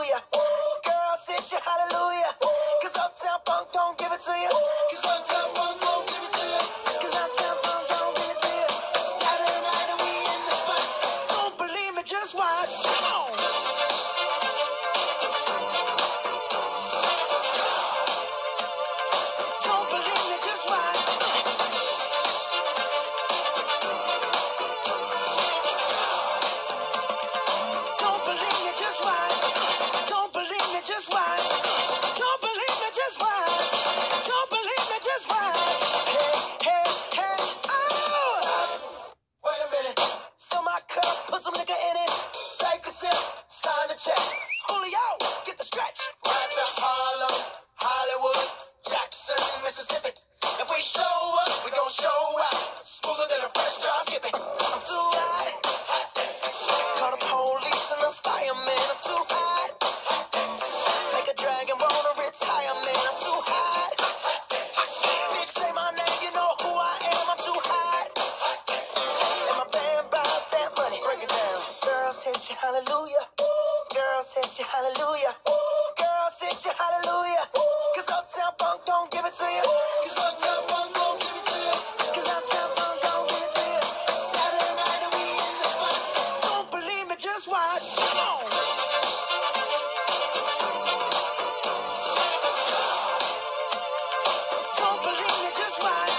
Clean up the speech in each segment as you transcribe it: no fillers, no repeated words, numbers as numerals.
hallelujah. Girl, sit your hallelujah. Cause Uptown Funk don't give it to you. Cause Uptown Funk don't give it to you. Cause Uptown Funk don't give it to you. Saturday night and we in the spot. Don't believe me, just watch. Come on. Don't believe me, just watch. Don't believe me, just watch. Don't believe me, just watch. Don't believe me, just watch. Don't believe me, just watch. Hey, hey, hey, oh! Stop. Wait a minute. Fill my cup, put some nigga in it. Take a sip, sign the check. Julio, get the stretch. Right to Harlem, Hollywood, Jackson, Mississippi. If we show up, we gon' show out. Smoother than a fresh drop skipping. I'm too hot. Call the police and the fireman. I'm too hot. Make a dragon wanna retire, man. I'm too hot. Bitch, say my name, you know who I am. I'm too hot. And my band bought that money. Break it down. Girls hit you, hallelujah. Girls hit you, hallelujah. Girls hit you, hallelujah. Cause Uptown Funk don't give it to you. Cause Uptown Funk don't give it to you. Cause Uptown Funk don't give it to you. Saturday night and we in the spot. Don't believe me, just watch. Come on. Don't believe me, just watch.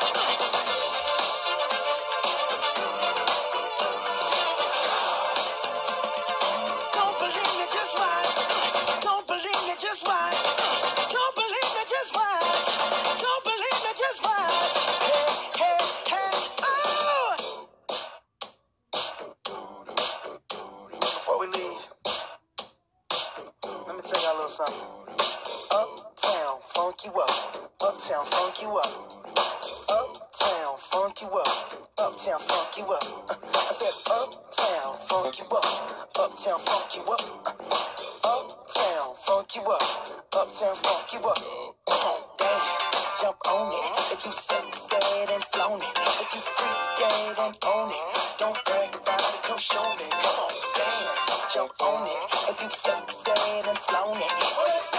Don't believe me, just watch. Don't believe me, just watch. Don't believe me, just watch. Don't believe me, just watch. Hey, hey, hey, oh! Before we leave, let me tell y'all a little something. Uptown, funk you up. Uptown, funk you up. Uptown, funk you up. Uptown, funk you up. I said uptown, funk you up. Uptown, funk you up. Uptown, funk you up. Uptown, funk you up. Come on, dance, jump on it. If you sexed and flown it. If you freaked and own it. Don't brag about it, come show me. Come on, dance, jump on it. If you sexed and flown it.